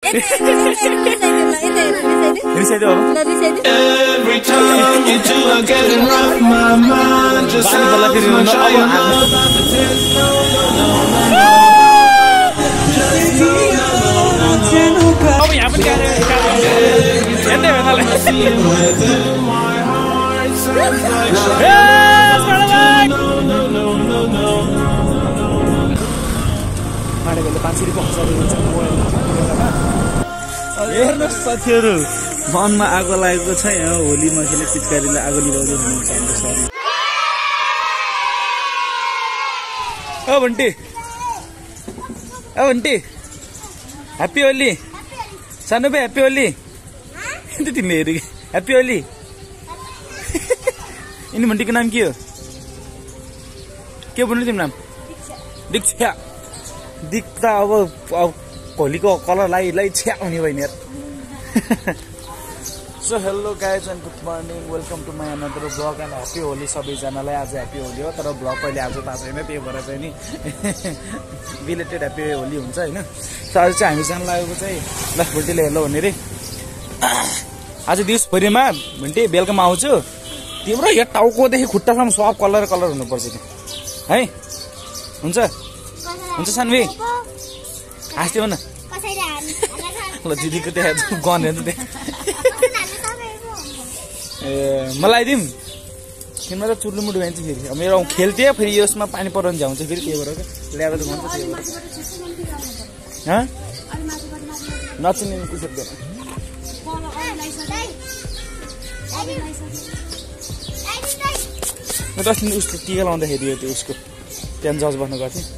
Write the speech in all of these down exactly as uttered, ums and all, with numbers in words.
रिसाइदियो होला Every time you do, I get it rough. My mind just sounds like I'm trying to about the test. No, no, no, no, no. Just no, no, no, no, no. अब यहाँ पनि गाडी हेर्दै हो मलाई Within my heart sounds like no, no, no, no, no. माडेकोले पाँच सय रुपियाँ हजार हुन्छ हेर्नुहोस् साथीहरू मनमा आगो लागेको छ यहाँ होलीमा खेले पिचकारीले आगो निभाउँदै हुनुहुन्छ हाम्रो सरी ओ बन्टी ओ बन्टी ह्याप्पी होली सानो भाइ ह्याप्पी होली तिमीले हेरे ह्याप्पी होली यिनी बन्टीको नाम के हो के भन्नु तिम्रो नाम दीक्षा दीक्षा अब अब होलीको कलरलाई लाई छ्या हुने भएन यार so hello guys and good morning welcome to my another blog and happy Holi सबैजनालाई आज ह्याप्पी होली हो तर ब्लग कहिले आज थाहा छैन त्यही भएर चाहिँ नि बिलेटेड ह्याप्पी होली हुन्छ होइन सो आज चाहिँ हामी जान लागेको चाहिँ ल भोल्टीले हेलो भन्ने रे आज दिउँसभरिमा भोलि बेलुकामा आउँछु तिम्रो यो टाउकोदेखि खुट्टासम्म सब कलर कलर हुनुपर्छ त्यो है हुन्छ हुन्छ सानवी हाँस्थ्यो न ल दिदीको त्यहाँ गन हेर्नु त्यहाँ ए मलाई दिउँ तिम्रो त चुर्लुमुटु भइन्छ फेरि मेरो खेल्थ्यो फेरि यसमा पानी पराउनु झ्याउँछ फेरि त्यही भएर ल्याएर त भन्छ त्यही भएर नचिने कुसेक्दैन म त अस्ति उसको टिका लाउँदाखेरि त्यो उसको त्यहाँ जज बस्नु गएको थिएँ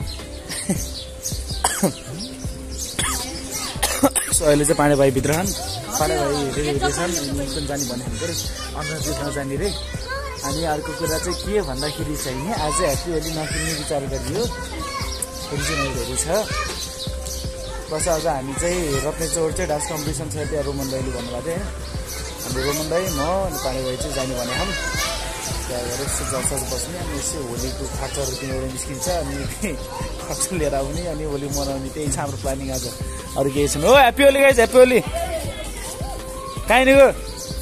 सो अहिले चाहिँ पाण्डे भाइ भित्र छन् पाण्डे भाइ हेरेर छन् पनि जाने भनेको अरे अन्त जुत्न जाने रे अनि अर्को कुरा चाहिँ के भन्दाखेरि चाहिँ नि आज ह्याप्पी होली नखेल्ने विचार गरियो फेरि छ बस आज हामी चाहिँ रत्ने चौर चाहिँ डान्स कम्पिटिसन छ त्यहाँ रोमन दाइले भन्नुभएको थियो हाम्रो रोमन दाइ म अनि पाण्डे भाइ चाहिँ जाने भने हम त्यहाँ गएर यसो जलसा बस्ने अनि यसो होलीको खर्चहरू त्यहाँबाट निस्किन्छ अनि खर्च लिएर आउने अनि होली मनाउने त्यही छ हाम्रो प्लानिङ आज अरू केही छैन हो happy Holi guys happy Holi कहीँ नि गयो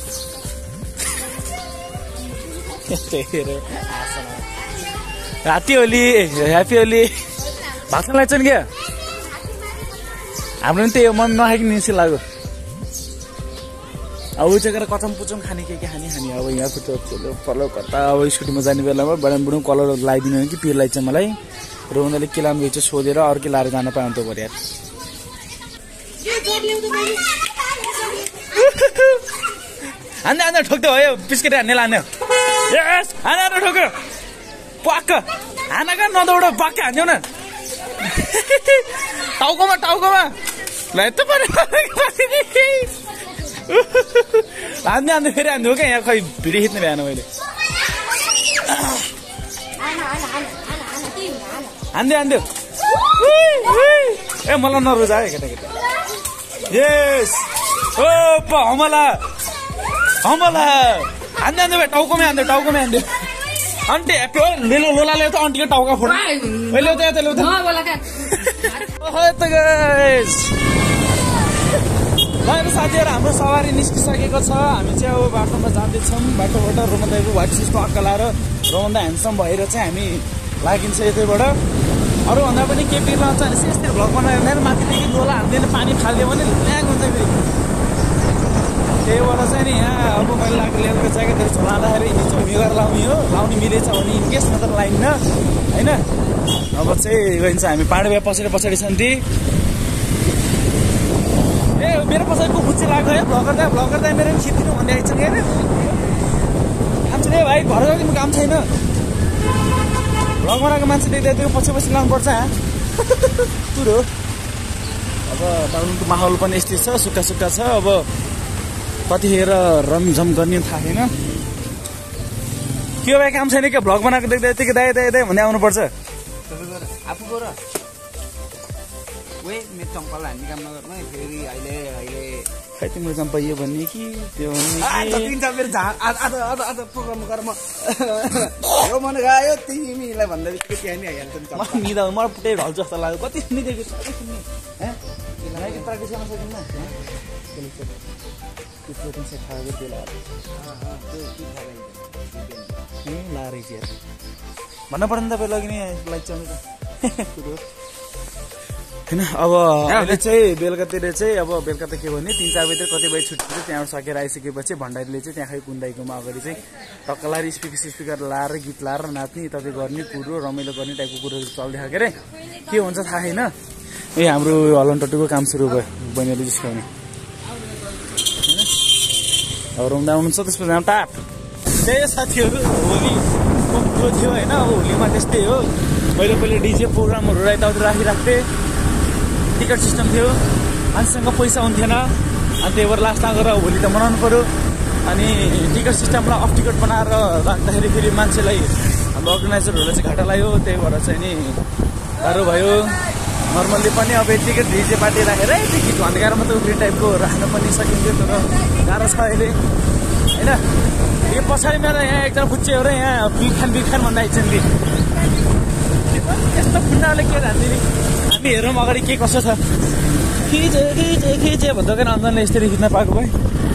ह्याप्पी होली ह्याप्पी होली भात खान लाग्छ नि क्या हाम्रो पनि त्यही हो मन नखाइकन निस्कि लाग्यो अब ऊ चाहिँ गएर कचम पुचम खाने के के खाने खाने अब यहाँ खुट्टा कलर कता अब स्कुटीमा जाने बेलामा बडा बुढो कलर लगाइदिनु कि पिरलाई चाहिँ मलाई र उनीहरूले के लानु चाहिँ सोधेर अर्कै लाएर जान पायो त पर्यो हान्दा हान्दा ठोक्दै भयो बिस्किट हान्ने लाने यस हाना हाना ठोक पक्क हाना कहाँ नदौड पक्क हान्यौ न टाउकोमा टाउकोमा ल यस्तो पर्यो हान्दै हान्दै फेरि हान्नु क्या यहाँ खै भिडियो खिच्ने भएन मैले हान्दै हान्दै ए मलाई नरोजा है केटा केटा यस ओ हमला हमला हान्दै हान्दै भाइ टाउकोमै हान्दै टाउकोमै हान्दै आन्टी ह्याप्पी हो लेलो लोला ल्याउ त आन्टीको टाउका फोड ल्याउ त यता ल्याउ त ल साथीहरू हाम्रो सवारी निस्किसकेको छ हामी चाहिँ अब बाटोमा जाँदैछौँ बाटोबाट रोमन दाईको व्हाइट सिसको अक्का लाएर रोमन दाई ह्यान्डसम भएर चाहिँ हामी लागिन्छ यतैबाट अरूभन्दा पनि के बिर्ला हुन्छ भने यस्तै भ्लग बनाएर माथिदेखि लोला हाल्दैन पानी फालिदियो भने ल्याग हुन्छ फेरि त्यही भएर चाहिँ नि यहाँ अब मैले लाग्ने ल्याएको ज्याकेटहरू झोलाउँदाखेरि छेउमी गरेर लाउने हो लाउने मिलेछ भने इनकेस नत्र लाइन्न होइन अब चाहिँ गइन्छ हामी पाण्डे भाइ पछाडि पछाडि छन् ती ए मेरो पछाडिको खुच्ची लाग्यो है भ्लगर दाइ भ्लगर दाइ मेरो पनि खिचिदिनु भन्दै आइन्छ नि होइन काम छैन भाइ घर गएर तिम्रो काम छैन भ्लग बनाएको मान्छे देख्दा त्यो पछि पछि लानुपर्छ कुरो अब टाउनको माहौल पनि यस्तै छ सुक्खा सुक्खा छ अब कतिखेर रमझम गर्ने थाहा छैन के भाइ काम छैन क्या भ्लग बनाएको देख्दा यतिकै दाइ दाइ दाइ भन्दै आउनुपर्छ आफू गएर वे मेरो चम्पल हान्ने काम नगर्नु फेरि अहिले अहिले खै तिम्रो चम्पा यो भन्ने कि त्यो प्रोग्राम गरेर म यो मन गयो तिमीलाई भन्दा बित्तिकै त्यहाँ नि आइहाल्छ नि निदा मलाई पुटै ढल्छ जस्तो लाग्यो कति निदेको प्र्याक्टिस गर्न सकिन्न त्यो प्रोटिन सेट खाएको बेला लाएर चाहिँ भन्नु पर्ने तपाईँलाई कि लाइक चाहिँ कुरो होइन। अब अहिले चाहिँ बेलुकातिर चाहिँ अब बेलुका त के भने तिन चार बजीतिर कति बजी छुट्टी चाहिँ त्यहाँबाट सकेर आइसकेपछि भण्डारीले चाहिँ त्यहाँ खै कुन्दाइकोमा अगाडि चाहिँ टक्क लाएर स्पिकर स्पिकर लाएर गीत लाएर नाच्ने यताउति गर्ने कुरो रमाइलो गर्ने टाइपको कुरोहरू चल्दै के अरे के हुन्छ थाहा छैन। ए हाम्रो हलन टट्टुको काम सुरु भयो बहिनीले जिस्काउने होइन। अब रुम्दा आउनुहुन्छ त्यसपछि जाम टाप त्यही साथीहरू होलीको थियो होइन। अब होलीमा त्यस्तै हो पहिले पहिले डिजे प्रोग्रामहरू यताउति राखिराख्थे टिकट सिस्टम थियो मान्छेसँग पैसा हुन्थेन अनि त्यही भएर लास्टमा गएर होली त मनाउनु पऱ्यो अनि टिकट सिस्टमलाई अफ टिकट बनाएर राख्दाखेरि फेरि मान्छेलाई हाम्रो अर्गनाइजरहरूलाई चाहिँ घाटा लाग्यो त्यही भएर चाहिँ नि गाह्रो भयो। नर्मल्ली पनि अब यतिकै डिजे पार्टी राखेर यति गीत भन्ने गाह्रो मात्रै उब्रिने टाइपको राख्न पनि सकिन्थ्यो तर गाह्रो छ अहिले होइन। यो पछाडि मेरो यहाँ एकजना फुच्चेहरू यहाँ बिखान बिखान भन्दा आइछन् नि यस्तो खुन्डाले के रान्दिने हामी हेरौँ अगाडि के कसो छ खिचे खिचे खिचे भन्दा क्या अन्जनले यस्तरी खिच्न पाएको भए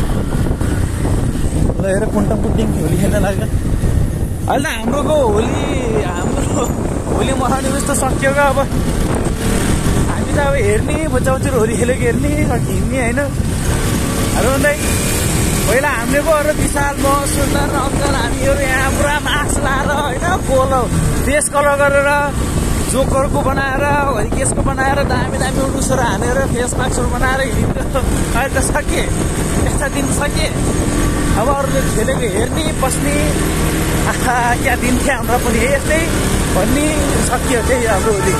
ल हेर कुन्टम कुटिङ होली खेल्न लाग्यो अहिले त हाम्रोको होली हाम्रो होली मनाउने जस्तो सक्यो क्या। अब हामी त अब हेर्ने बच्चाबच्चीहरू होली खेलेको हेर्ने हिँड्ने होइन अरू भन्दै पहिला हामीले पो अरू विशाल म सुन्दर अङ्कल हामीहरू यहाँ पुरा मास्क लाएर होइन पोलो फेस कलर गरेर जोकरको बनाएर हरिकेशको बनाएर दामी दामी उडुसहरू हानेर फेस मास्कहरू बनाएर हिँड्यो। अहिले त सके यस्ता दिन सके अब अरूले खेलेको हेर्ने बस्ने आहा क्या दिन थियो हाम्रो पनि यस्तै भन्ने सकियो त्यही हाम्रो होली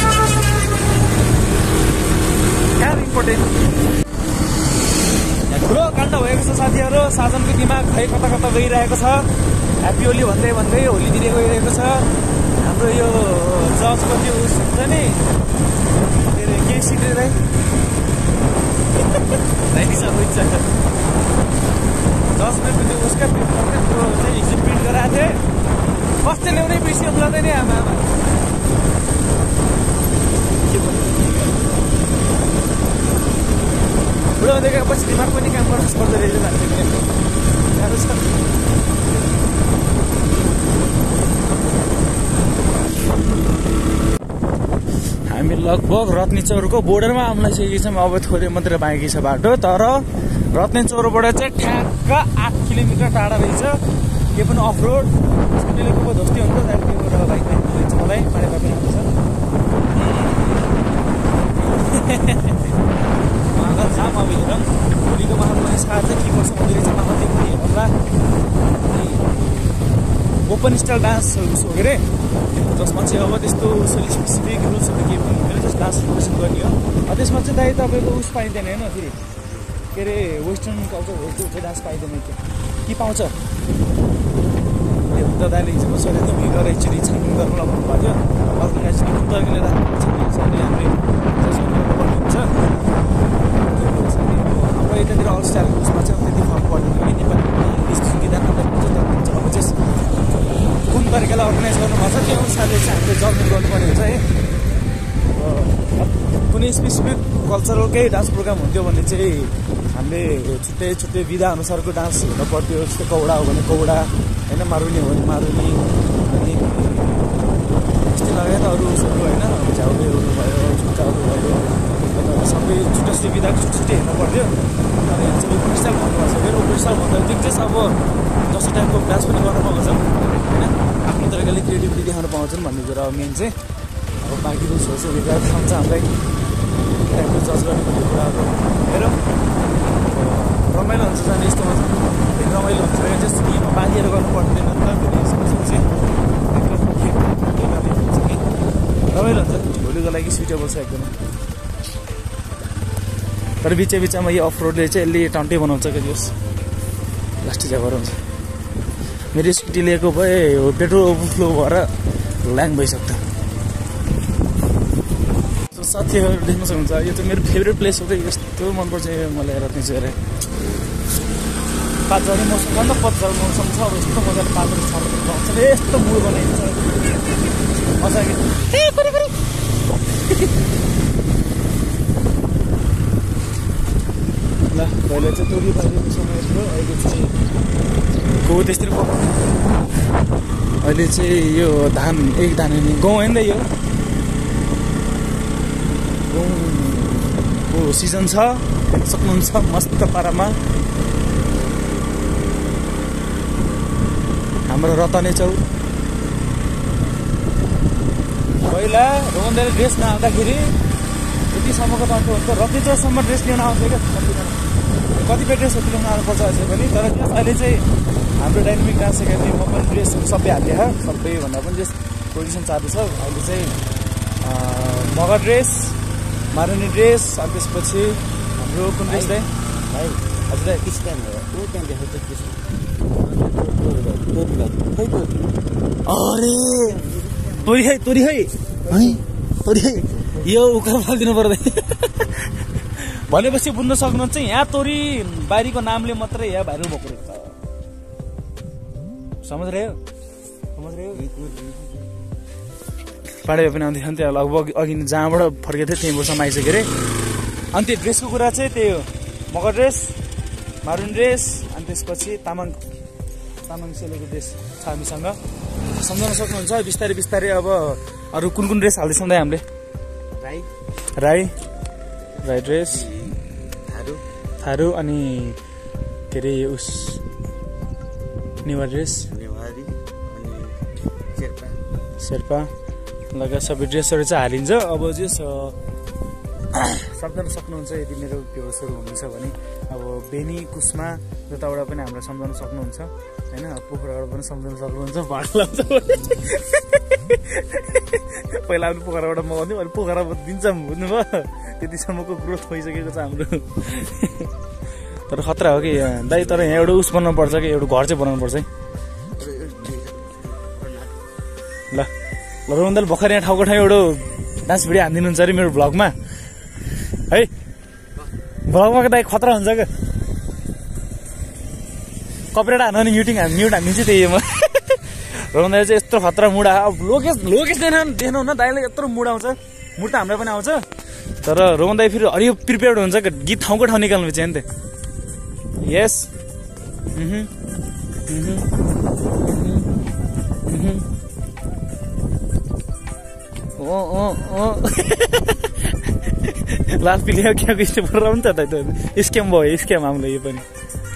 क्या इम्पोर्टेन्ट ठुलो काण्ड भएको छ साथीहरू। साजनको दिमाग खै कता कता गइरहेको छ ह्याप्पी होली भन्दै भन्दै होली दिने गइरहेको छ। हाम्रो यो जजको त्यो उस हुन्छ नि के अरे के सिक्रेट है जजमेन्टको त्यो उसका त्यो चाहिँ हिजो प्रिन्ट गराएको थिएँ कस्तो ल्याउनै बिर्सियो लाग्दैन नि आमा आमा के भन्नु बुढो हुँदै गएपछि दिमाग पनि काम गर्न पर्दो रहेछ मान्छे गाह्रो छ। हामी लगभग रत्नी चौरको बोर्डरमा आउन लागिसकेको छौँ। अब थोरै मात्रै बाँकी छ बाटो तर रत्नी चौरबाट चाहिँ ठ्याक्क आठ किलोमिटर टाढा रहेछ। के पनि अफ रोड स्कुटीले को धोस्ती हुन्छ त्यहाँदेखि बाइक लिन्छ मलाई पानी पनि आउँछ अगर जाम अब हेरौँ भोलिको महात्मा स्कार चाहिँ के गर्छ हुँदो रहेछ माथि पनि हेर्नुला ओपन स्टाइल डान्सहरू सो के अरे जसमा चाहिँ अब त्यस्तो स्पेसिफिक रुल्सहरू केही पनि हुँदैन जस्ट डान्स रिप्रेजेन्ट गर्ने हो। त्यसमा चाहिँ दाइ तपाईँको उस पाइँदैन होइन फेरि के अरे वेस्टर्न कल्चरहरू चाहिँ डान्स पाइँदैन त्यो के पाउँछ त्यो त दाइले हिजो बसेर त उयो गरेर एकचोटि छानबिन गर्नु लगाउनु भएको थियो अर्गनाइजेसन कुन तरिकाले राख्नुपर्छ हामीले गर्नुहुन्छ हाम्रो यतातिर अल स्टाइलको उसमा चाहिँ त्यति फरक पर्दैन कि नेपाली इङ्ग्लिस गीत तपाईँको अब चाहिँ कुन तरिकाले अर्गनाइज गर्नुपर्छ त्यो अनुसारले चाहिँ हामीले जजमेन्ट गर्नुपर्ने हुन्छ है। कुनै स्पेसिफिक कल्चरलकै डान्स प्रोग्राम हुन्थ्यो भने चाहिँ हामीले छुट्टै छुट्टै विधा अनुसारको डान्स हुनु पर्थ्यो। जस्तै कौडा हो भने कौडा होइन मारुनी हो भने मारुनी अनि त्यस्तै लगायत अरू उसहरू होइन झ्याउलेहरू भयो झुक्काहरू भयो सबै छुट्टै छुट्टै विधाको छुट्टै छुट्टै हेर्नु पर्थ्यो। तर यहाँ चाहिँ ओपन स्टाइल भन्नुपर्छ फेरि ओपन स्टाइल भन्दा ठिक चाहिँ अब जस्तो टाइपको डान्स पनि गर्न पाउँछन् होइन आफ्नो तरिकाले क्रिएटिभिटी देखाउन पाउँछन् भन्ने कुरा अब मेन चाहिँ अब बाँकी रुल्सहरू चाहिँ उयो गरेर थाहा हामीलाई टाइपको जज गर्ने भन्ने कुराहरू हेरौँ रमाइलो हुन्छ जाने यस्तोमा चाहिँ रमाइलो हुन्छ जस्तो कि बाँधिएर गर्नु पर्दैन नि त फेरि यसमा चाहिँ रमाइलो हुन्छ भोलिको लागि सुइटेबल छ एकदमै। तर बिच बिचमा यो अफ रोडले चाहिँ यसले टन्टै बनाउँछ कि जस लास्टै जग्गाहरू हुन्छ। मेरो स्कुटी लिएको भए पेट्रोल ओभरफ्लो भएर ल्याङ भइसक्छ। साथीहरू देख्न सक्नुहुन्छ यो चाहिँ मेरो फेभरेट प्लेस हो कि यस्तो मनपर्छ मलाई रत्नी चौर पाँचजना मौसम भन्दा पचहत्तर मौसम छ अब यस्तो मजाले पाँचजना छाड्नु आउँछ यस्तो मुड बनाइन्छ मजाले ल पहिला चाहिँ तोरी बारीको समय थियो अहिले चाहिँ गहुँ त्यस्तै पकाउने अहिले चाहिँ यो धान एक धान गहुँ होइन यो गहुँको सिजन छ सक्नुहुन्छ मस्त पारामा हाम्रो रतने चौ पहिला रोमनले ड्रेस नआउँदाखेरि यतिसम्मको टन्टो हुन्छ रतिचौरसम्म ड्रेस ल्याउन आउँथ्यो क्या कतिपय ड्रेसहरू ल्याउन आउनुपर्छ अझै पनि तर त्यस अहिले चाहिँ हाम्रो डाइनामिक डान्स एकाडेमीमा पनि ड्रेसहरू सबै हालिदिए सबैभन्दा पनि ड्रेस प्रोड्युसन चालु छ अहिले चाहिँ मगर ड्रेस मारुनी ड्रेस अनि त्यसपछि हाम्रो कुन ड्रेस दाइ भाइ हजुर स्ट्यान्ड हो ऊ त्यहाँ देखाउँछ अरे तोरी है तोरी है है तोरी है यो उकालो फालिदिनु पर्दैन भनेपछि बुझ्न सक्नुहुन्छ यहाँ तोरी बारीको नामले मात्रै यहाँ भाइरल भएको रहेछ समझ रह्यो समझ रह्यो पाडे पनि आउँथ्यो नि त्यहाँ लगभग अघि जहाँबाट फर्केको थियो त्यहीँ वर्षमा आइसक्यो अरे अनि त्यो ड्रेसको कुरा चाहिँ त्यही हो मगर ड्रेस मारुन ड्रेस अनि त्यसपछि तामाङ तामाङ सेलोको ड्रेस छ हामीसँग सम्झाउन सक्नुहुन्छ बिस्तारै बिस्तारै अब अरू कुन कुन ड्रेस हाल्दैछौँ दाइ हामीले राई राई राई ड्रेस थारू थारू अनि के अरे उस नेवार ड्रेस नेवारी अनि शेर्पा शेर्पा लगायत सबै ड्रेसहरू चाहिँ हालिन्छ अब चाहिँ सम्झाउन सक्नुहुन्छ यदि मेरो भ्युवर्सहरू हुनुहुन्छ भने अब बेनी कुस्मा जताबाट पनि हामीलाई सम्झाउन सक्नुहुन्छ होइन पोखराबाट पनि सम्झाउन सक्नुहुन्छ भाड लाग्छ पहिला पनि पोखराबाट मगाउँथ्यौँ अहिले पोखराबाट दिन्छ बुझ्नुभयो त्यतिसम्मको ग्रोथ भइसकेको छ हाम्रो तर खतरा हो कि दाइ तर यहाँ एउटा उस बनाउनु पर्छ कि एउटा घर चाहिँ बनाउनु पर्छ है ल ल रोमनदाले भर्खर यहाँ ठाउँको ठाउँ एउटा डान्स भिडियो हानिदिनुहुन्छ अरे मेरो भ्लगमा है भ्लगमा दाइ खतरा हुन्छ क्या कपरेट हान्नु नि म्युटिङ हान् म्युट हानिदिन्छु त्यही म रोमनदाले चाहिँ यत्रो खतरा मुड अब लोकेस लोकेस देख्नु देख्नु न दाइले यत्रो मुड आउँछ मुड त हामीलाई पनि आउँछ तर रोमन दाइ फेरि हरियो प्रिपेयर्ड हुन्छ गीत ठाउँको ठाउँ निकाल्नु पर्छ नि त यस लास्ट पिलिया क्या स्टेप गरेर नि त स्क्याम भयो स्क्याम हामीलाई यो पनि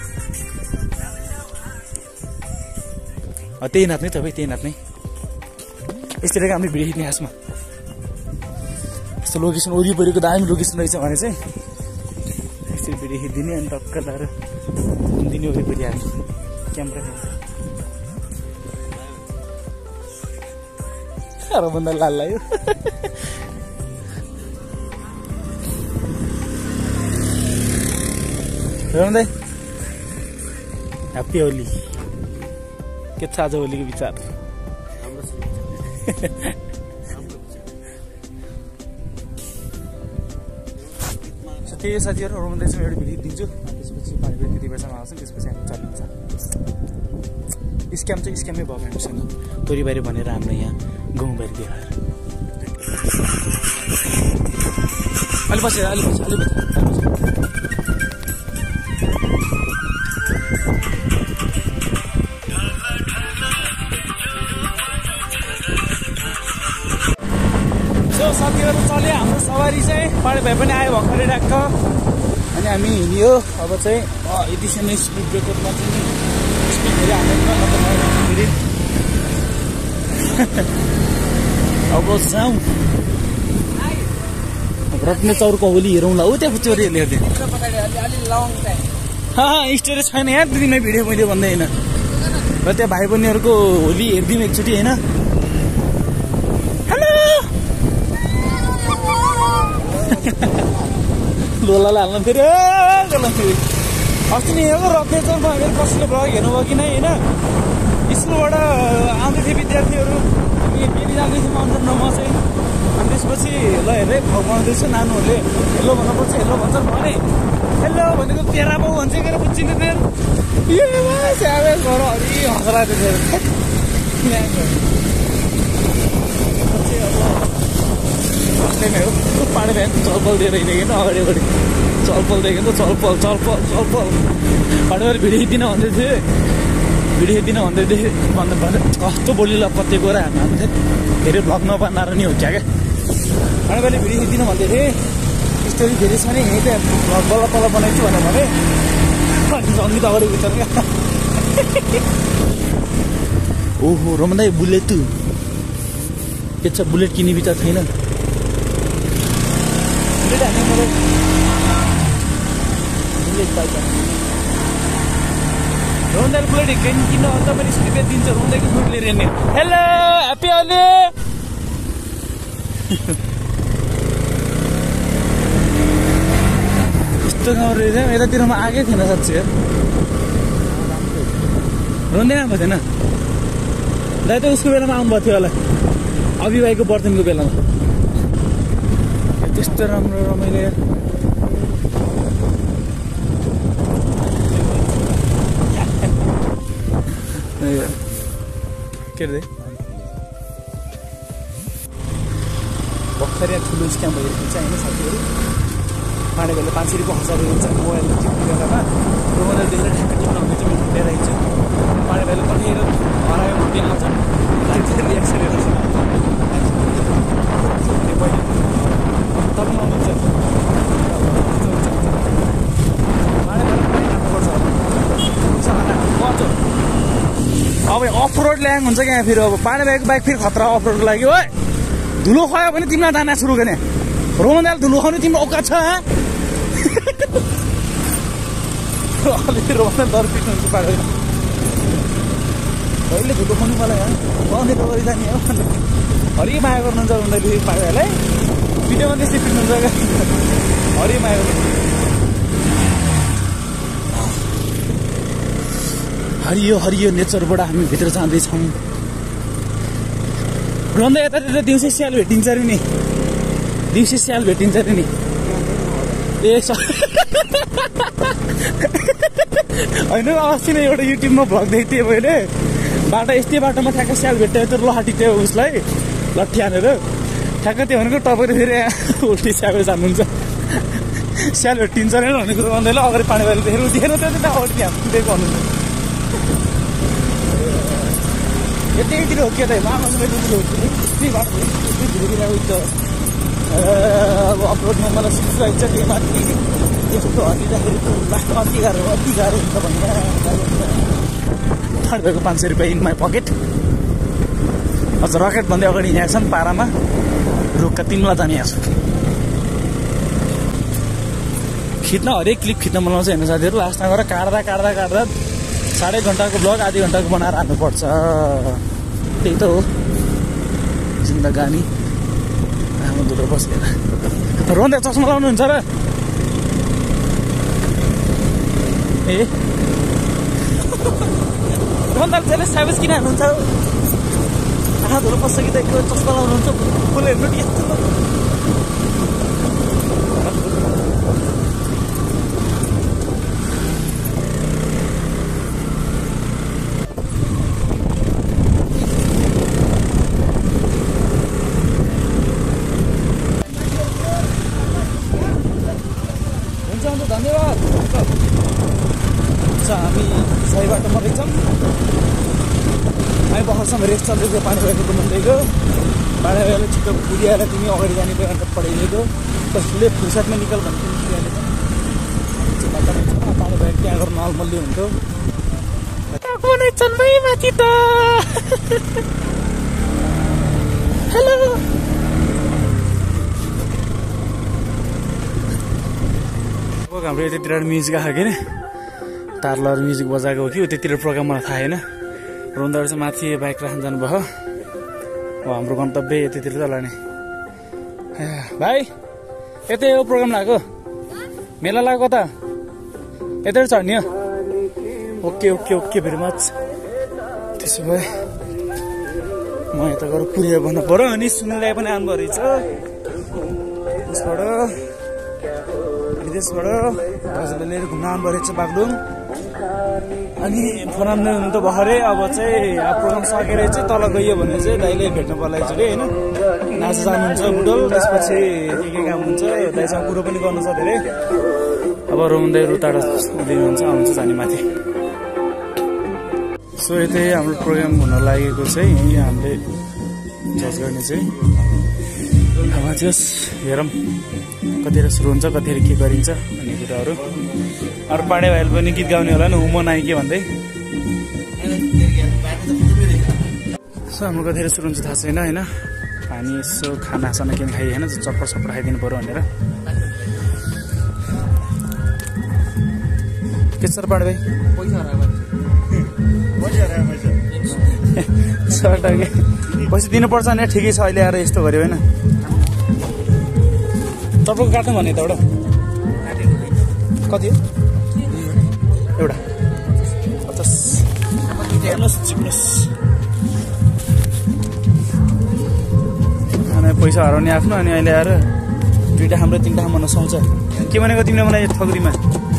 त्यही नाच्ने तपाईँ त्यही नाच्ने यस्तै हामीले भिडियो खिच्ने खासमा यस्तो लोकेसन वरिपरिको दामी लोकेसन रहेछ भने चाहिँ यसरी भिडियो खिचिदिने अनि टक्क लाएर घुमिदिने वरिपरि हाल्ने क्यामेरा साह्रो भन्दा लाल लाग्यो दाइ ह्याप्पी होली के छ आज होलीको विचार त्यही साथीहरू रोमन दाइसँग एउटा भिडियो दिन्छु त्यसपछि पानी पनि त्यति बेलासम्म आउँछ त्यसपछि हामी चलिन्छ स्क्याम चाहिँ स्क्यामै भयो हामीसँग तोरीबारी भनेर हाम्रो यहाँ गाउँबारी देखाएर अलि पछि अलि पछि अलि पछि साथीहरू चल्यो हाम्रो सवारी चाहिँ पाडे भाइ पनि आयो भर्खरै राख्छ अनि हामी हिँड्यो अब चाहिँ यतिसम्म स्पिड ब्रेकरमा चाहिँ स्पिड धेरै हाल्दैन फेरि अब जाउँ रत्ने चौरको होली हेरौँला हो त्यहाँ चोरी हेर्दै स्टोरेज छैन यहाँ दिनै भिडियो मैले भन्दै होइन र त्यहाँ भाइ बहिनीहरूको होली हेरिदिउँ एकचोटि होइन लोलालाई हाल्नु फेरि फेरि अस्ति नि हेर्नु रत्ने चौरमा मेरो कसैले ब्लग हेर्नुभयो कि नै होइन स्कुलबाट आउँदै थियो विद्यार्थीहरू हामी फेरि जाँदैथ्यौँ अन्त म चाहिँ अनि त्यसपछि ल हेरेँ भ्लग बनाउँदैछु नानीहरूले हेलो भन्नुपर्छ हेलो भन्छन् भने हेलो भनेको तेरा बाउ भन्छ के बुझ्छिन् त्यो स्याबे घर हरि हँसला त्यो फर्स्टमै हो पानी भ्यान चलपल दिएर हिँडेको अगाडि अगाडि चलपल देख्यो त चलपल चलपल चलपल पानी भएर भिडियो दिन भन्दै थिएँ भिडियो दिन भन्दै थिएँ भन्दा भन्दा कस्तो बोलिला कतिको र हामी धेरै भ्लग नबनाएर नि हो क्या क्या पानी भएर भिडियो दिन भन्दै थिएँ स्टोरी धेरै छ नि यहीँ त भ्लग बल्ल तल बनाइछु भनेर भने सङ्गीत अगाडि उठ्छ क्या ओहो रमन दाइ बुलेट तु के छ बुलेट किन्ने विचार छैन बुलेट हाने मलाई बुलेट बाइक रमन दाइ बुलेट किन किन अन्त पनि स्कुटी दिन्छ रमन दाइको बुलेट लिएर हिँड्ने हेलो ह्याप्पी होली यस्तो गाउँ रहेछ यतातिरमा आएकै थिएन साँच्चै रमन दाइ आएको थिएन दाइ त उसको बेलामा आउनुभएको थियो होला अभिभाइको बर्तनको बेलामा त्यस्तो राम्रो रमाइलो के अरे भर्खर यहाँ ठुलो स्क्याम भइरहेको छ होइन साथीहरू पानी बेला पाँच सय रुपियाँ हजार हुन्छ मोबाइल टिप्ने बेलामा मोबाइल देखेर ठ्याक्क टिप्न हुन्छ लिएर आइन्छ पानी बेला पठाएर हरायो दिन आउँछ रियाक्सन हेर्छ तपाईँ आउनुहुन्छ अब अफ रोड ल्याङ हुन्छ क्या फेरि अब पानी बाइक बाइक फेरि खतरा अफ रोडको लागि हो धुलो खुवायो भने तिमीलाई जान सुरु गर्ने रोमन दाइले धुलो खुवाउने तिम्रो औकात छ अलिकति रोमन डर पिट्नुहुन्छ पानी कहिले धुलो खुवाउनु मलाई पाउने त गरी जाने हो हरि माया गर्नुहुन्छ उनीहरूले पानी भाइलाई भिडियोमा त्यस्तै पिट्नुहुन्छ क्या हरि माया गर्नु हरियो हरियो नेचरबाट हामी भित्र जाँदैछौँ रन्दा यतातिर दिउँसै स्याल भेटिन्छ अरे नि दिउँसै स्याल भेटिन्छ अरे नि ए होइन अस्ति नै एउटा युट्युबमा भ्लग देख्थेँ थिएँ मैले बाटो यस्तै बाटोमा ठ्याक्क स्याल भेट्यो त्यो लहाटी त्यो उसलाई लट्ठी हानेर ठ्याक्क त्यो भनेको तपाईँले फेरि उल्टी स्याल जान्नुहुन्छ स्याल भेटिन्छ अरे भनेको भन्दैला अगाडि पानी भएर देखेर देखेर त्यो चाहिँ अगाडि दिएको भन्नुहुन्छ यतैतिर हो के त मामासँग यतैतिर हो यस्तै बाटो यस्तै धीरे धीरे अब अपलोडमा मलाई सिक्सलाइक छ त्यही माथि यस्तो हटिँदाखेरि बाटो अति गाह्रो अति गाह्रो हुन्छ भनेर भएको पाँच सय रुपियाँ इन माई पकेट अझ रकेट भन्दै अगाडि यहाँ छ नि पारामा रुखका तिमीलाई जाने यहाँ छु खिच्न हरेक क्लिप खिच्न मनाउँछ हेर्नु साथीहरू लास्टमा गएर काट्दा काट्दा काट्दा साढे घन्टाको ब्लग आधी घन्टाको बनाएर हाल्नुपर्छ त्यही त हो जिन्दगानी आमा दुलो बसेर रोन्दा चस्मा लाउनुहुन्छ र ए रोन्दा त्यसले साइबस किन हाल्नुहुन्छ आँखा धुलो बस्छ कि त चस्मा लाउनुहुन्छ फुल हेर्नु नि यस्तो धन्यवाद हामी सही बाटोमा रहेछौँ हामी भर्खरसम्म रेस्ट चल्दैको पानी भएको बनाउँदैको पानी भएर छिटो पुर्याएर तिमी अगाडि जाने अन्त पढाइदिएको कसले फुर्सदमा निकाल भन्ने पानी भएर त्यहाँ गरेर नर्मल्ली हुन्थ्यो माथि त हेलो हाम्रो यतातिर म्युजिक आएको कि तारलर म्युजिक बजाएको हो कि त्यतिर प्रोग्राम मलाई थाहा होइन रोन्दाहरू चाहिँ माथि बाइक राख्न जानुभयो हो हाम्रो गन्तव्य यतातिर त होला नि भाइ यतै हो प्रोग्राम लागेको मेला लागेको त यतै चढ्ने हो okay okay okay very much त्यसो भए म यता गएर कुरियर भन्नु पऱ्यो अनि सुनिलाई पनि आउनुभयो रहेछ उसबाट विदेशबाट दाजुले लिएर घुम्न आउनुभयो रहेछ बागलुङ अनि फराम्दै हुनु त भर्खरै अब चाहिँ अब प्रोग्राम सकेर चाहिँ तल गइयो भने चाहिँ दाइले भेट्नु पर्ला एकचोटि होइन आज जानुहुन्छ बुटोल त्यसपछि के के काम हुन्छ दाइसँग कुरो पनि गर्नु छ धेरै अब रुँदै रुताडा दिनुहुन्छ आउँछ जाने माथि सो यतै हाम्रो प्रोग्राम हुन लागेको चाहिँ यही हामीले जज गर्ने चाहिँ अब जस हेरौँ कतिखेर सुरु हुन्छ कतिखेर के गरिन्छ भन्ने कुराहरू अरू पाडे भाइले पनि गीत गाउने होला नि हुमो नाइ के भन्दै सो हाम्रो कतिखेर सुरु हुन्छ थाहा छैन होइन पानी यसो खानासाना केही खाइ होइन चप्पर सप्पर खाइदिनु पऱ्यो भनेर के छ पाडे भाइ पैसा पैसा दिनुपर्छ भने ठिकै छ अहिले आएर यस्तो गऱ्यो होइन तपाईँको काट्नु भने त एउटा कति एउटा पचास अनि पैसा हराउने आफ्नो अनि अहिले आएर दुईवटा हाम्रो तिनवटा मन सुहाउँछ के भनेको तिमीले मलाई ठगरीमा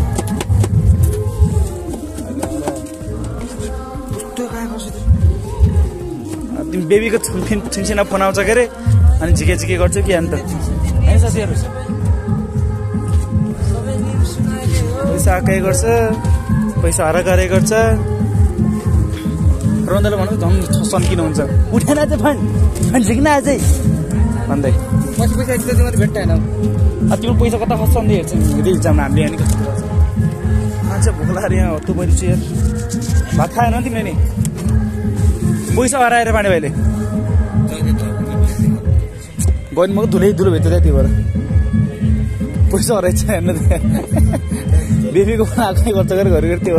तिमी बेबीको छिनछिना फोन आउँछ के अरे अनि झिके झिके गर्छ कि अन्त है साथीहरू पैसा आएकै गर्छ पैसा हरा गरे गर्छ रन्दाले भनेको झन् सन्किनु हुन्छ उठेन चाहिँ फन फन झिक्न अझै भन्दै पछि पैसा एक मात्रै भेट्टा होइन तिम्रो पैसा कता खस्छ अन्त हेर्छ हेर्दै हिजोमा हामीले अनि कस्तो गर्छ मान्छे भोक लागेर यहाँ हत्तु परिछु यार भात खाएन नि तिमीले नि पैसा हराएर पाने भाइले गयो म धुलै धुलो भेट्छ त्यही भएर पैसा हराइछ हेर्नु बेबीको आँखै गर्छ गरेर घरि घरि त्यो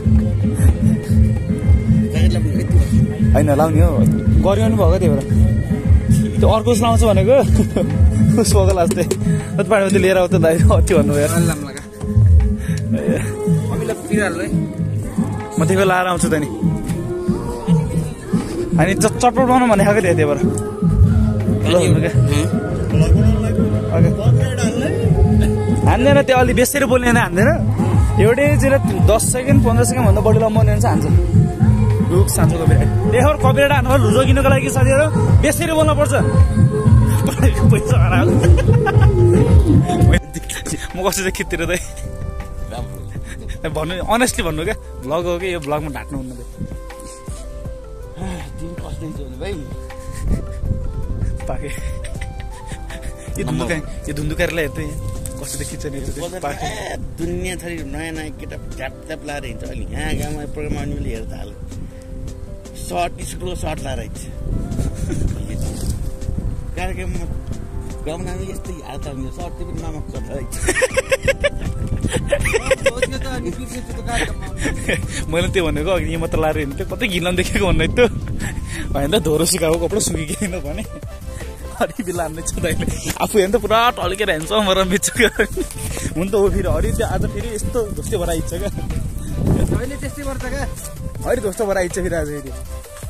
होइन लाउने हो गरिरहनु भएको त्यही भएर त्यो अर्को लाउँछ भनेको उसको लास्टै पानी मात्रै लिएर आउँछ दाइ अति भन्नुभयो म त्यही लाएर आउँछु त नि अनि चटपट बनाउनु भने खाएको थियो त्यही भएर हान्दैन त्यो अलि बेसरी बोल्ने हान्दैन एउटै चाहिँ दस सेकेन्ड पन्ध्र सेकेन्ड भन्दा बढी लम्बाउने भने चाहिँ हान्छ रुख साँचो कपिराइट देखो कपिराइट हान्नु जोगिनुको लागि साथीहरू बेसरी बोल्नु पर्छ पैसा हराएको म कसरी चाहिँ खिच्तिर त भन्नु अनेस्टली भन्नु क्या भ्लग हो कि यो भ्लगमा ढाँट्नु हुन्न पाके यो धुन्दुका यो धुन्दुकाहरूलाई हेर्दै कसरी खिच्ने दुनियाँ थरी नयाँ नयाँ केटा च्याप च्याप लाएर हिँड्छ अहिले यहाँ गाउँमा प्रोग्राम आउनेले हेर्दा हाल सर्ट स्कुलको सर्ट लाएर हिँड्छ कार्यक्रममा गाउँमा यस्तै हाल्छ सर्ट पनि नमक सर्ट मैले त्यो भनेको अघि यो मात्र लाएर हिँड्थ्यो कतै घिन देखेको भन्नु त्यो होइन त धोरो सुकाएको कपडा सुकिँदैन भने हरि बिल हान्ने छ दाइले आफू हेर्नु त पुरा टल्केर हिँड्छ मर बिच हुन त हो फेरि हरि त्यो आज फेरि यस्तो ढुस्टे भएर आइन्छ क्या अहिले त्यस्तै गर्छ क्या हरि ढुस्टो भएर आइन्छ फेरि आज फेरि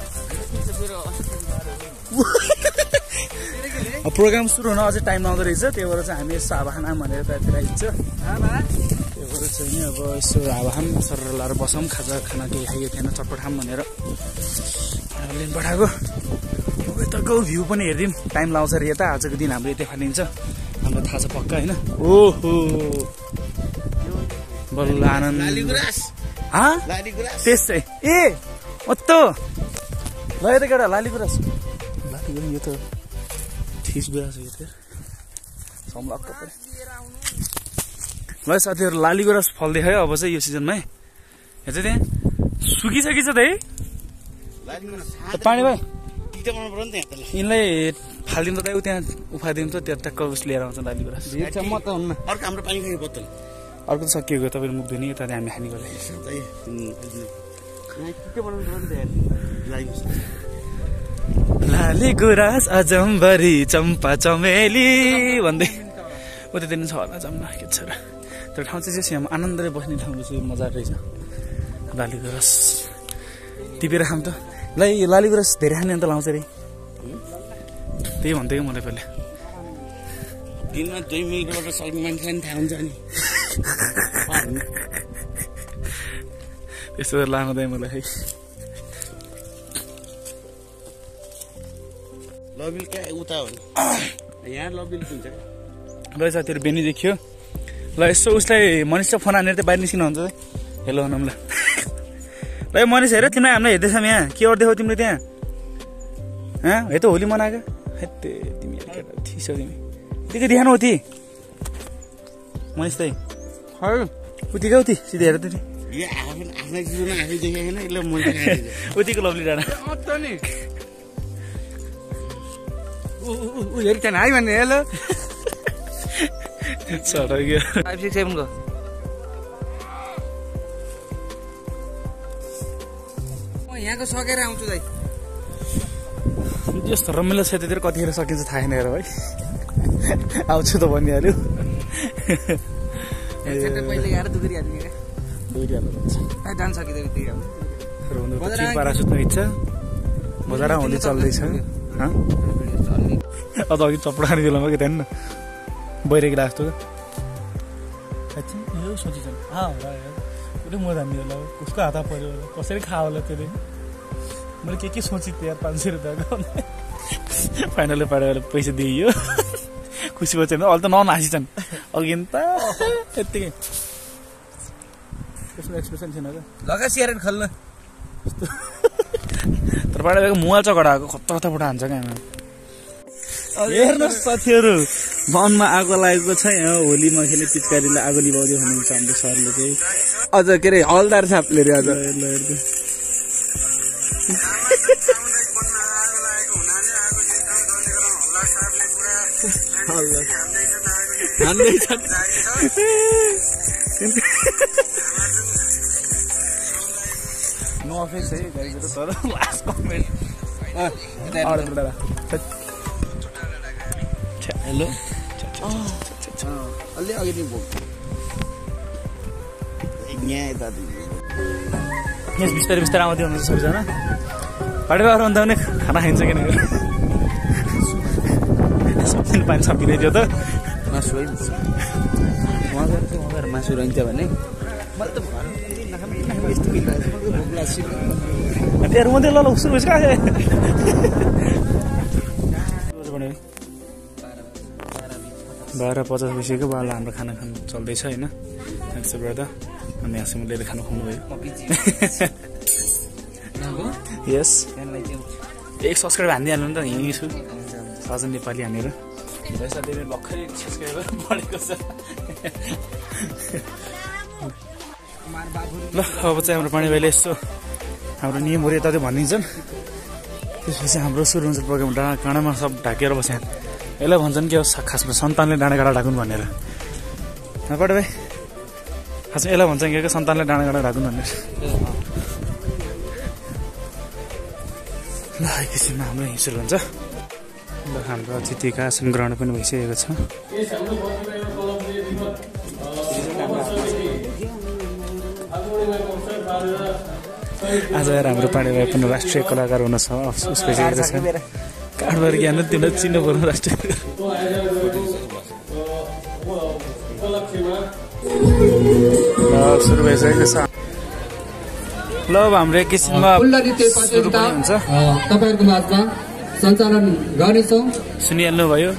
प्रोग्राम सुरु हुन अझै टाइम आउँदो रहेछ त्यही भएर चाहिँ हामी यसो हावा खाना भनेर त्यहाँतिर आइन्छ त्यही भएर चाहिँ नि अब यसो हावा खाम सर लाएर बसौँ खाजा खाना केही खाइएको थिएन चटपट खाम भनेर लिन पठाएको यताको भ्यू पनि हेरिदिउँ टाइम लाउँछ अरे यता आजको दिन हाम्रो यता फालिन्छ हामीलाई थाहा छ पक्का होइन ओहो बल्ल आनन्द त्यस्तै ए अत्तो ल यता केटा लाली गुराँस लाली गुराँस यो त ठिस गुराँस हो यो त सम्लक्क ल साथीहरू लाली गुराँस फल देखायो अब चाहिँ यो सिजनमा है हेर्छ त्यहाँ सुकिसकेछ त है पानी भाइ यिनलाई फालिदिनु त त्यहाँ उफाइदिनु त त्यहाँ ट्याक्क उस लिएर आउँछ लाली गुराँस म त हुन्न अर्को हाम्रो पानी खाने बोतल अर्को त सकिएको तपाईँले मुख धुने यता हामी खाने गर्दै लाली गुराँस अजम्बरी चम्पा चमेली भन्दै ऊ त दिन छ होला जम्मा के छ र त्यो ठाउँ चाहिँ चाहिँ हामी आनन्दले बस्ने ठाउँ चाहिँ मजा रहेछ लाली गुराँस टिपेर खाम त ल लाली गुराँस धेरै खाने अन्त लाउँछ अरे त्यही भन्थ्यो कि मलाई पहिला दिनमा दुई मिनटबाट सक्ने मान्छे नि थाहा हुन्छ नि यस्तो लाँदै मलाई है ल लबिल क्या उता हो यहाँ लबिल हुन्छ ल साथीहरू बेनी देखियो ल यसो उसलाई मनिष फोन हानेर त बाहिर निस्किनु हुन्छ हेलो भनौँ ल ल मनिष हेर तिमीलाई हामीलाई हेर्दैछौँ यहाँ के गर्दै हो तिमीले त्यहाँ हाँ हे त होली मनाएको हेत्ते तिमी ठिक तिमी त्यही देखाउनु उति मनिष दाइ उति क्या उति सिधै हेर त आफ्नै जीवनमा आफै देखेको छैन यसले मैले उतिको लभली डाँडा नि ऊ हेरि त्यहाँ है भन्ने हेलो सडक्यो फाइभ सिक्स सेभेनको म यहाँको सकेर आउँछु दाइ यस्तो रमाइलो छ त्यतिर कतिखेर सकिन्छ थाहा छैन हेर भाइ आउँछु त भनिहाल्यो पहिले गएर दुखिहाल्ने क्या जान सकिँदैन त्यही अब पारा सुत्नु इच्छा बजार आउँदै चल्दैछ अझ अघि चप्पा खाने बेलामा कि त्यहाँ बैरेकी लाग्छ यो सोचिन्छ कुनै म जान्ने होला कसको हात पऱ्यो होला कसरी खा होला त्यसले मैले के के सोचेँ त्यो यार पाँच सय रुपियाँको फाइनली पाएर पैसा दिइयो खुसी बच्छ अहिले त ननासिन्छन् अघि त यत्तिकै त्यसको एक्सप्रेसन थिएन क्या लगा सियारेन खल्न तर पाडा मुवा चकडा आएको कता कता फोटो हान्छ क्या हेर्नुहोस् साथीहरू वनमा आगो लागेको छ यहाँ होलीमा खेले पिचकारीले आगो लिभाउँदै हुनुहुन्छ हाम्रो सरले चाहिँ अझ के अरे हलदार सापले रे अझ नो अफेन्स है गाइजहरु तर लास्ट कमेन्ट हेलो अलि अघि नि भोक यहाँ यता यस बिस्तारै बिस्तारै आउँदै हुनुहुन्छ सबैजना पाडेर अन्त भने खाना खाइन्छ किन सबैले पानी छपिदियो त मासु होइन उहाँ गएर चाहिँ उहाँ गएर मासु रहन्छ भने मैले त यस्तो भोक लाग्छ त्यहाँ मात्रै ल सुरु भएछ कहाँ बाह्र पचास भइसक्यो बाह्र हाम्रो खाना खानु चल्दैछ होइन त्यसो गर्दा अनि यहाँसम्म लिएर खानु खुवाउनु भयो यस एक सब्सक्राइब हानिदिइहाल्नु नि त यहीँ छु सजन नेपाली हानेर साथीले भर्खरै सब्सक्राइबर बढेको छ ल अब चाहिँ हाम्रो पानी भाइले यस्तो हाम्रो नियमहरू यता भनिदिन्छन् त्यसपछि हाम्रो सुरु हुन्छ प्रोग्राम डाँडा काँडामा सब ढाकेर बस्या यसलाई भन्छन् कि अब खासमा सन्तानले डाँडा काँडा ढाकुन् भनेर नपाटे भाइ खासमा यसलाई भन्छन् कि सन्तानले डाँडा काँडा ढाकुन् भनेर ल एकैछिनमा हाम्रो यहीँ सुरु हुन्छ ल हाम्रो अतिथिका आसन ग्रहण पनि भइसकेको छ आज हाम्रो पानी भाइ पनि राष्ट्रिय कलाकार हुन छ उसको चाहिँ छ काठबार ज्ञान तिमीलाई चिन्नु पर्नु राष्ट्रिय सुरु भइसकेको छ ल अब हाम्रो एकैछिनमा हुन्छ तपाईहरुको माझमा सञ्चालन गर्नेछौँ सुनिहाल्नु भयो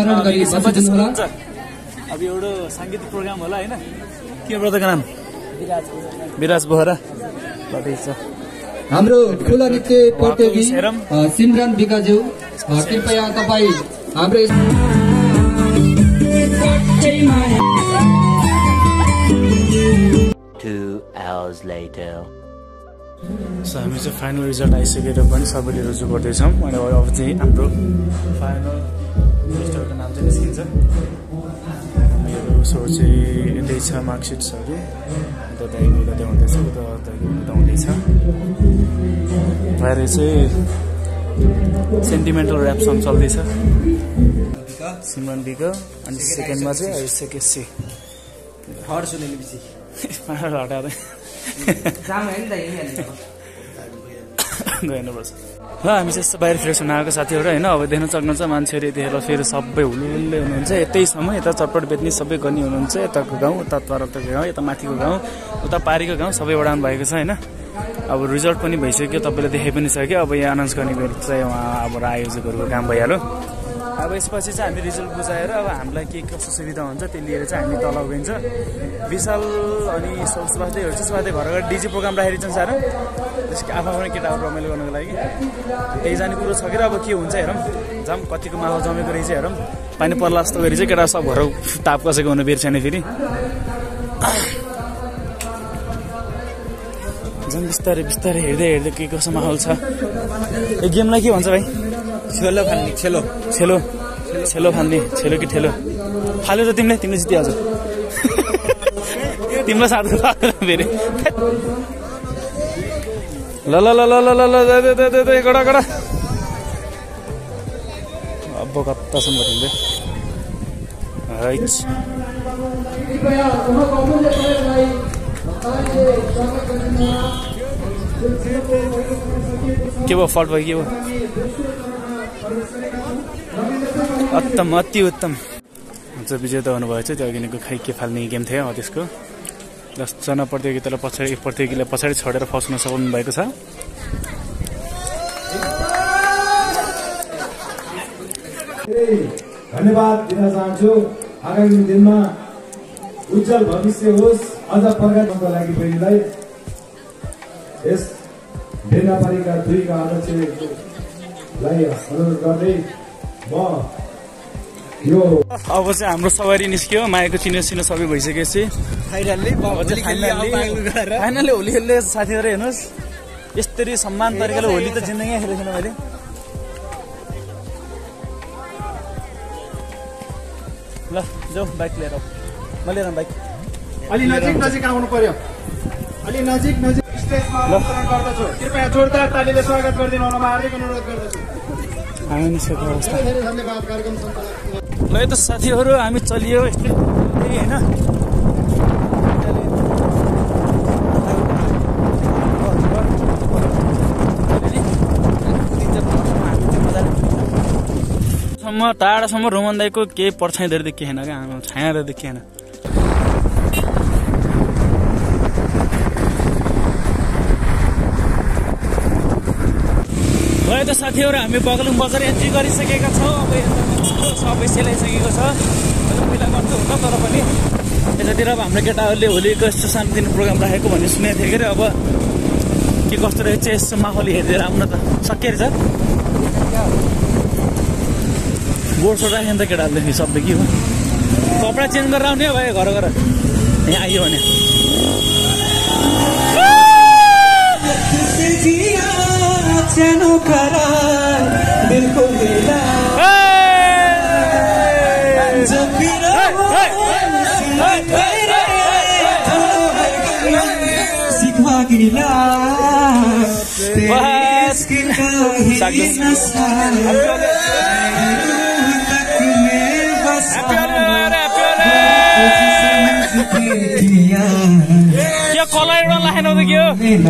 अब एउटा साङ्गीतिक प्रोग्राम होला होइन के ब्रदरको नाम विराज बोहरा हाम्रो खुला नृत्य प्रतियोगी सिमरन बिकाज्यू कृपया तपाईँ हाम्रो हामी चाहिँ फाइनल रिजल्ट आइसकेर पनि सबैले रुजु गर्दैछौँ अनि अब चाहिँ हाम्रो फाइनल लिस्टहरूको नाम चाहिँ निस्किन्छ मेरो उसो चाहिँ यतै छ मार्कसिट छ कि उता दाइको उता देखाउँदैछ उता दाइको उता हुँदैछ बाहिर चाहिँ सेन्टिमेन्टल ऱ्याप सङ चल्दैछ सिमरन बिक अनि सेकेन्डमा चाहिँ अभिषेक सी हर सुनेली पछि हटाएर जाम हैन त गएन बस ल हामी चाहिँ यस्तो बाहिर फ्रेसन आएको साथीहरू होइन अब देख्न सक्नुहुन्छ मान्छेहरू यतिखेर फेरि सबै हुलुल्लै हुनुहुन्छ यतैसम्म यता चटपट बेच्ने सबै गर्ने हुनुहुन्छ यताको गाउँ उता तरातको गाउँ यता माथिको गाउँ उता पारीको गाउँ सबै उडान भएको छ होइन अब रिजल्ट पनि भइसक्यो तपाईँले देखाइ पनि सक्यो अब यहाँ अनाउन्स गर्ने चाहिँ उहाँ अब आयोजकहरूको काम भइहाल्यो अब यसपछि चाहिँ हामी रिजल्ट बुझाएर अब हामीलाई के कस्तो सुविधा हुन्छ त्यो लिएर चाहिँ हामी तल गइन्छ विशाल अनि सुभाषदेवहरू चाहिँ सुभाषदेव घर अगाडि डिजी प्रोग्राम राखेर छन् साह्रो त्यसको आफू पनि केटाहरू रमाइलो गर्नुको लागि त्यही जाने कुरो छ कि अब के हुन्छ हेरौँ जाम कतिको माहौल जमेको रहेछ हेरौँ पानी पर्ला जस्तो गरी चाहिँ केटा सब घर ताप कसेको हुनु बेर छैन फेरि झन् बिस्तारै बिस्तारै हेर्दै हेर्दै के कसो माहौल छ यो गेमलाई के भन्छ भाइ छेलो फाल्ने छेलो छेलो छेलो फाल्ने छेलो कि ठेलो फाल्यो त तिमीले तिमीले जितिहाल्छौ तिमीलाई साथ फेरि ल ल ल ल ल ल गडा गडा अब कतासम्म बढ्दै राइट के भयो फल्ट भयो के भयो उत्तम अति उत्तम हुन्छ विजेता हुनुभएको छ त्यो अघिको खै के फाल्ने गेम थियो हो त्यसको दसजना प्रतियोगितालाई पछाडि प्रतियोगीलाई पछाडि छोडेर फस्न सक्नु भएको छ धन्यवाद दिन चाहन्छु आगामी दिनमा उज्जवल भविष्य होस् अझ प्रगतिको लागि बहिनीलाई यस भेनापारीका दुईका अध्यक्षलाई अनुरोध गर्दै म यो अब चाहिँ हाम्रो सवारी निस्क्यो मायाको चिनो सिनो सबै भइसकेपछि फाइनल्ली फाइनल्ली होली खेल्ने साथीहरू हेर्नुहोस् यस्तरी सम्मान तरिकाले होली त जिन्दगी खेलेको छैन मैले ल जाऊ बाइक लिएर म लिएर बाइक अलि नजिक नजिक आउनु पर्यो अलि नजिक नजिक स्टेजमा आमन्त्रण गर्दछु कृपया जोरदार तालीले स्वागत गरिदिनु हुन हार्दिक अनुरोध गर्दछु हामी निस्केको अवस्था धेरै धन्यवाद कार्यक्रम सञ्चालक ल त साथीहरू हामी चलियो यस्तै होइन सम्म टाढासम्म रोमन दाईको केही पर्छाइँदर देखिएन क्या छायाँदर देखिएन भयो त साथीहरू हामी बगलुङ बजार एन्ट्री गरिसकेका छौँ अब सबै सेलाइसकेको छ पहिला गर्छु होला तर पनि यतातिर अब हाम्रो केटाहरूले होलीको यस्तो सानोतिनो प्रोग्राम राखेको भन्ने सुनेको थियो कि अब के कस्तो रहेछ यस्तो माहौल हेरिदिएर आउन त सकिएर छ बोर्डसोड राख्यो नि त केटाहरूले सबै के हो कपडा चेन्ज गरेर आउने हो भाइ घर घर यहाँ आइयो भने सानो करार दिलको बेला सिखवा गिला क्या कलर लाखेन त के हो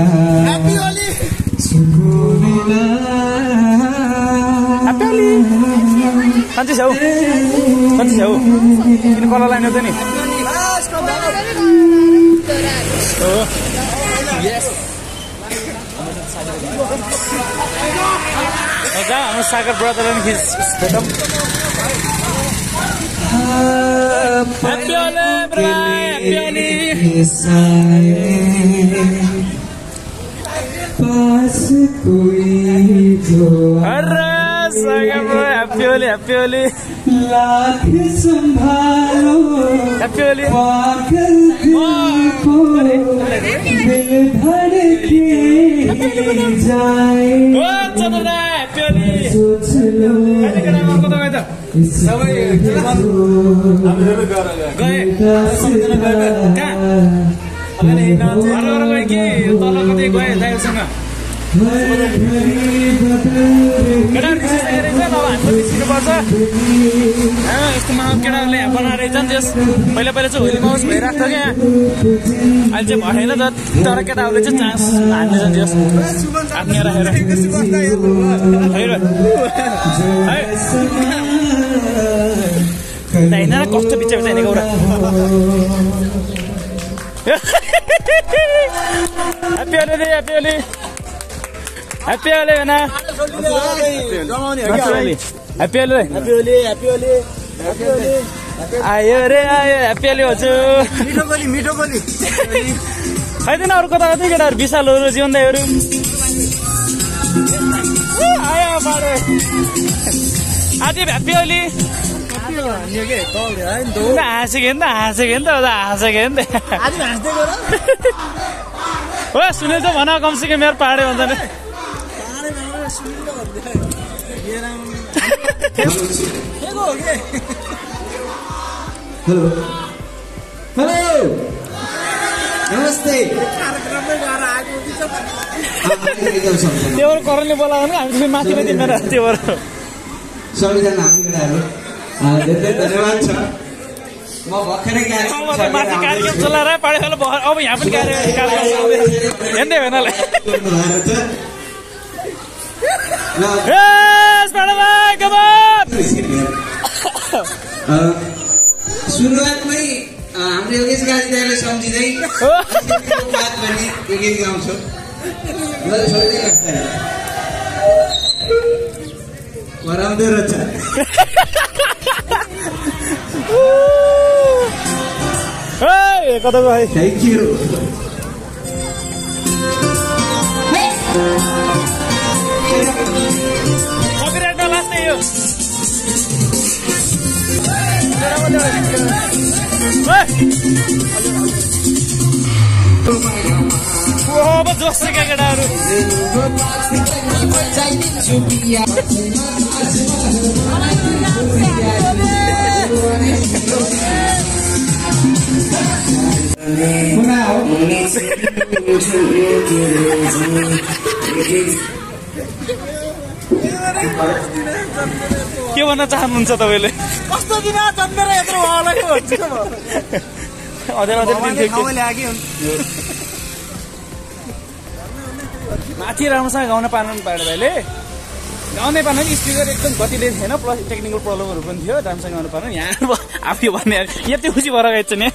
कति छौ कति छौ किन कलर लाइन त नि हाम्रो सागर ब्रदरलाई पनि भेटौँ ह्याप्पी होली पास कोई जो हैप्पी होली हैप्पी होली लाख संभालो हैप्पी होली पागल दिल को दिल धड़के जाए सोच लो पर्छ यस्तो महान केटाहरूले यहाँ बनाएर जान्छ। पहिला पहिला चाहिँ होली माउस भइरहेको थियो क्या, अहिले चाहिँ भएन त। तर केटाहरूले चाहिँ चान्स हान्ने जान्छ आफ्नो राखेर होइन कस्तो पिच्छे पिच्छे हिँडेको एउटा ह्याप्पी होली रे ह्याप्पी होली ह्याप्पी होली भन happy Holi happy Holi happy Holi आयो रे आयो ह्याप्पी होली हजुर मिठो गोली मिठो गोली खाइदिन अरू कता कतै केटाहरू विशालहरू जीवनदाईहरू आयो बारे आज ह्याप्पी होली हाँसेको नि त हाँसेको नि त हाँसेको नि त हो सुनेछ भन कमसेकम मेरो पाहाडे भन्छ नि हेलो हेलो नमस्ते त्यो करणले बोलायो भने हामी माथि माथि मेरो त्यो सबैजना हामी केटाहरू धेरै धन्यवाद छ। म भर्खरै माथि कार्यक्रम चलाएर पाडे अब यहाँ पनि कार्यक्रम हेर्दै भेनाले सुरुवातमै हाम्रो योगेश गाजीदाईलाई सम्झिँदै बात भने यो गीत गाउँछु। कराउँदै रहेछ कता गयो थ्याङ्क यू कपिराइट लास्ट यो अब जोसेका केटाहरू के भन्न चाहनुहुन्छ तपाईँले? कस्तो दिन जन्मेर यत्रो होला अझै अझै माथि राम्रोसँग गाउन पाएन पाएन भाइले गाउनै पाएन कि स्पिकर एकदम गतिले थिएन प्लस टेक्निकल प्रब्लमहरू पनि थियो राम्रोसँग गाउनु पाएन यहाँ आफै भन्ने यति खुसी भएर गएछ नि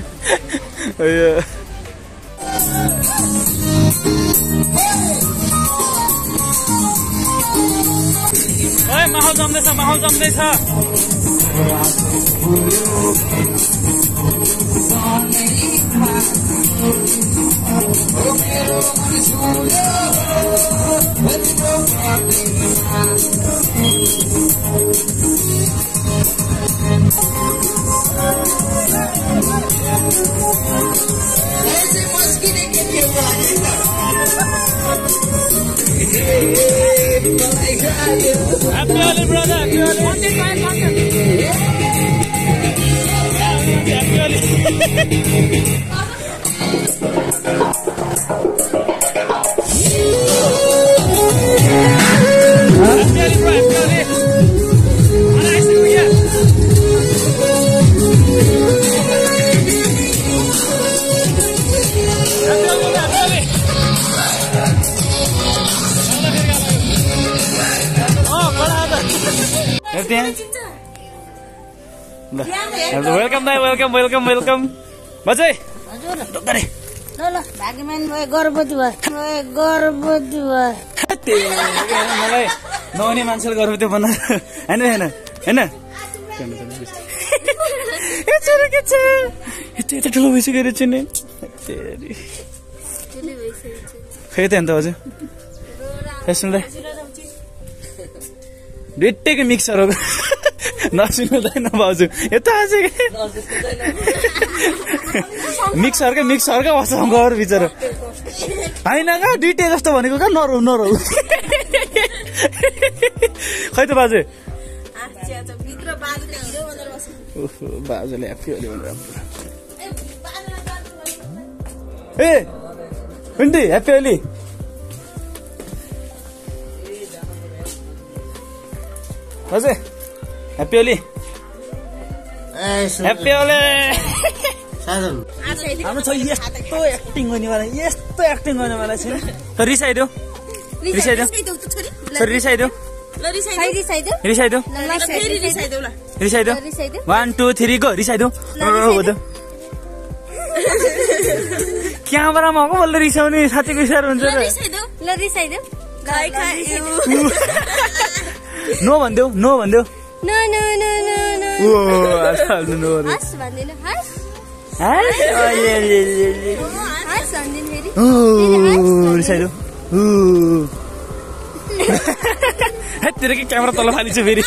माहौल जम्दैछ माहौल जम्दैछ Happy Holi, brother. Happy Holi. Content, content. Happy Holi. Happy Holi, bro. Happy Holi. Mana asyik punya. Happy Holi, Happy Holi. Welcome दाइ वेलकम वेलकम वेलकम बजै हजुर ल ल भाग्यमान भयो गर्भवती भयो गर्भवती भयो मलाई नहुने मान्छेले गर्भवती बना होइन होइन होइन यति यति ठुलो भइसक्यो रहेछ नि खै त अन्त हजुर सुन्दै दुइटैको मिक्सर हो नसुन्दैन भाउजू यता आज मिक्सरकै मिक्सरकै बस्छ गएर बिचरा होइन कहाँ दुइटै जस्तो भनेको कहाँ नरौ नरौ खै त बाजे बाजुले ह्याप्पी होली भनेर ए हुन्छ ह्याप्पी होली हजुर ह्याप्पी होली ह्याप्पी होली हाम्रो छ यस्तो एक्टिङ गर्नेवाला यस्तो एक्टिङ गर्नेवाला छैन तर रिसाइदेऊ रिसाइदेऊ छोरी रिसाइदेऊ रिसाइदेऊ रिसाइदेऊ वान टू थ्री गो रिसाइदेऊ क्यामेरा मको बोल्दै रिसाउने साथीको इसारा हुन्छ नो भन्देऊ नो भन्देऊ रिसाइदेऊ तेरो के क्यामेरा तल फालिन्छ फेरि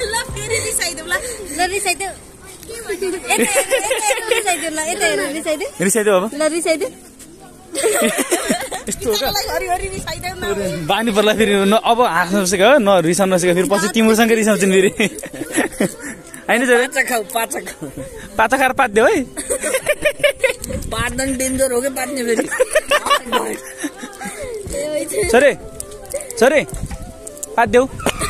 रिसाइदेऊ अब यस्तो बानी पर्ला फेरि अब हाँस्नु नसकेको हो न रिसाउनु नसकेको फेरि पछि तिमीसँगै रिसाउँछन् फेरि होइन पाचा खाएर पात्यो है पाट्दा डेन्जर हो कि पाट्ने फेरि छोरे छोरे पात्देऊ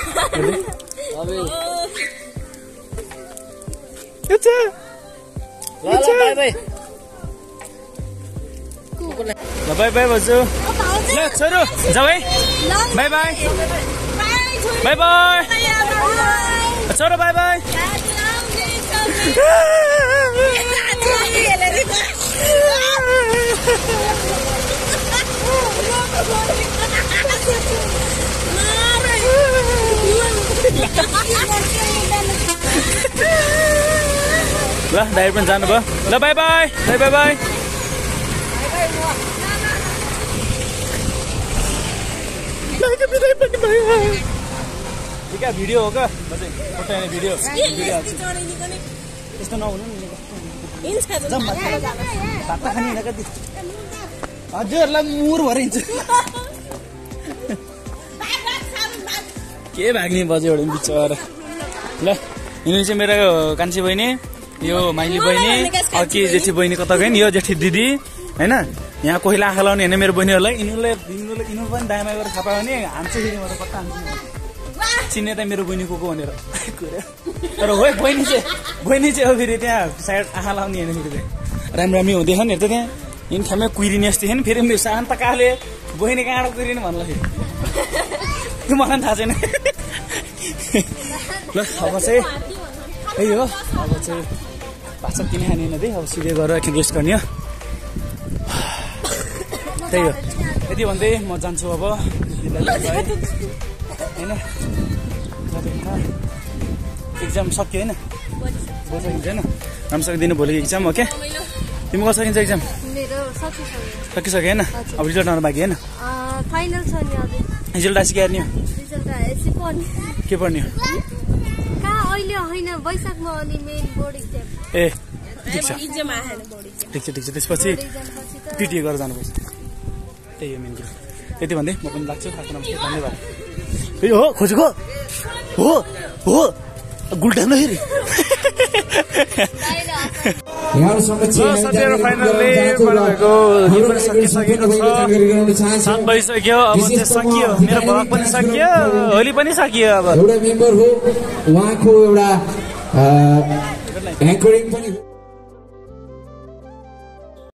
ल बाई बाई भन्छु ल छोरो जाऊ है बाई बाई बाई बाई छोरो बाई बाई ल दाइ पनि जानुभयो ल bye bye bye bye bye video हो क्या भिडियो यस्तो नहुनु नि भात खाने होइन कति हजुरहरूलाई मुर भएर हिँड्छु के भाग्ने बज्यो एउटा बिचरा ल यिनी चाहिँ मेरो कान्छी बहिनी यो माइली बहिनी अर्की जेठी बहिनी कता गयो नि यो जेठी दिदी होइन यहाँ कोहीलाई आँखा लाउने होइन मेरो बहिनीहरूलाई यिनीहरूले यिनीहरूले यिनीहरू पनि दायाँ गरेर थाहा पायो भने हान्छु फेरि म त कता हान्छु चिन्ने त मेरो बहिनी को को भनेर तर हो बहिनी चाहिँ बहिनी चाहिँ हो फेरि त्यहाँ साइड आँखा लाउने होइन फेरि त्यहाँ राम्रो राम्रो हुँदैछ नि हेर्छ त्यहाँ यिनी ठाउँमा कुहिरिने जस्तो थियो नि फेरि मेरो शान्त काले बहिनी कहाँबाट कुहिरिने भन्ला फेरि त्यो मलाई थाहा छैन ल अब चाहिँ त्यही हो अब चाहिँ पाँच किने खाने होइन त्यही अब सिधै गरेर रेस्ट गर्ने हो त्यही हो यति भन्दै म जान्छु अब होइन एक्जाम सक्यो होइन बसिन्छ होइन राम्रोसँग दिनु भोलि एक्जाम हो क्या तिमी कस्तो सकिन्छ एक्जाम सकिसक्यो होइन अब रिजल्ट आउनु बाँकी होइन रिजल्ट आएपछि के हेर्ने हो के पढ्ने हो ए ठिक छ ठिक छ ठिक छ त्यसपछि पिटिए गरेर जानुपर्छ त्यही हो मेन कुरो यति भन्दै म पनि लाग्छु आफ्नो धन्यवाद ए हो खोजेको हो हो गुल्टान फेरि सात भइसक्यो अब चाहिँ सकियो मेरो भ्लग पनि सकियो होली पनि सकियो अब एउटा मेम्बर हो उहाँको एउटा एङ्करिङ पनि